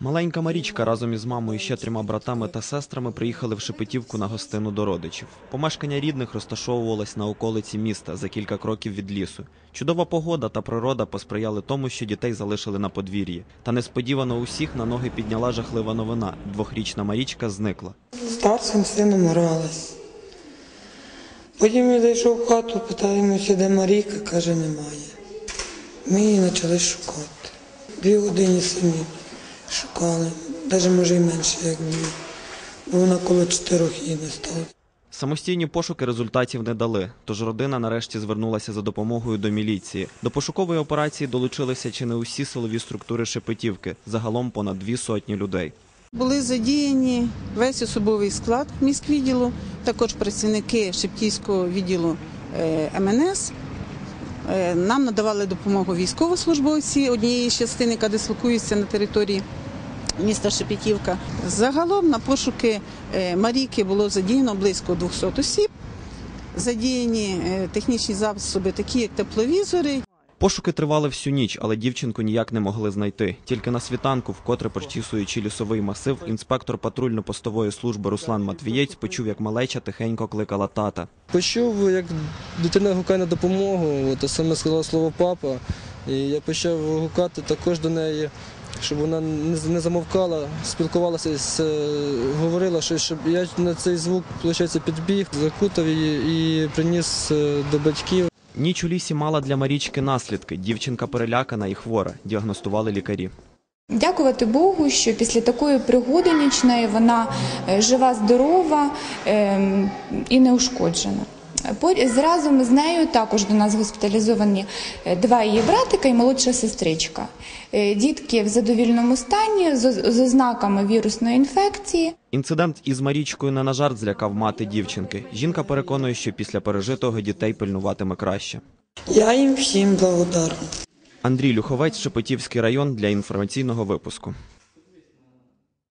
Маленька Марічка разом із мамою і ще 3 братами та сестрами приїхали в Шепетівку на гостину до родичів. Помешкання рідних розташовувалось на околиці міста, за кілька кроків від лісу. Чудова погода та природа посприяли тому, що дітей залишили на подвір'ї. Та несподівано усіх на ноги підняла жахлива новина – 2-річна Марічка зникла. З старшим сином гралась. Потім я зайшов в хату, питаємося, де Марійка, каже, немає. Ми її почали шукати. 2 години самі шукали, навіть може й менше, як 2. Бо вона коло 4 її не стало. Самостійні пошуки результатів не дали, тож родина нарешті звернулася за допомогою до міліції. До пошукової операції долучилися чи не усі силові структури Шепетівки, загалом понад 200 людей. Були задіяні весь особовий склад міськвідділу, також працівники Шептівського відділу МНС. Нам надавали допомогу військовослужбовці однієї частини, яка дислокується на території міста Шепетівка. Загалом на пошуки Марійки було задіяно близько 200 осіб. Задіяні технічні засоби, такі як тепловізори. Пошуки тривали всю ніч, але дівчинку ніяк не могли знайти. Тільки на світанку, вкотре прочісуючи лісовий масив, інспектор патрульно-постової служби Руслан Матвієць почув, як малеча тихенько кликала тата. Почув, як дитина гукає на допомогу, а саме сказала слово «папа». І я почав гукати також до неї, щоб вона не замовкала, спілкувалася, говорила щось, щоб я на цей звук, виходить, підбіг, закутав її і приніс до батьків. Ніч у лісі мала для Марічки наслідки. Дівчинка перелякана і хвора, діагностували лікарі. Дякувати Богу, що після такої пригоди нічної вона жива, здорова і неушкоджена. Разом з нею також до нас госпіталізовані 2 її братика і молодша сестричка. Дітки в задовільному стані, з ознаками вірусної інфекції. Інцидент із Марічкою не на жарт злякав мати дівчинки. Жінка переконує, що після пережитого дітей пильнуватиме краще. Я їм всім благодарна. Андрій Люховець, Шепетівський район, для інформаційного випуску.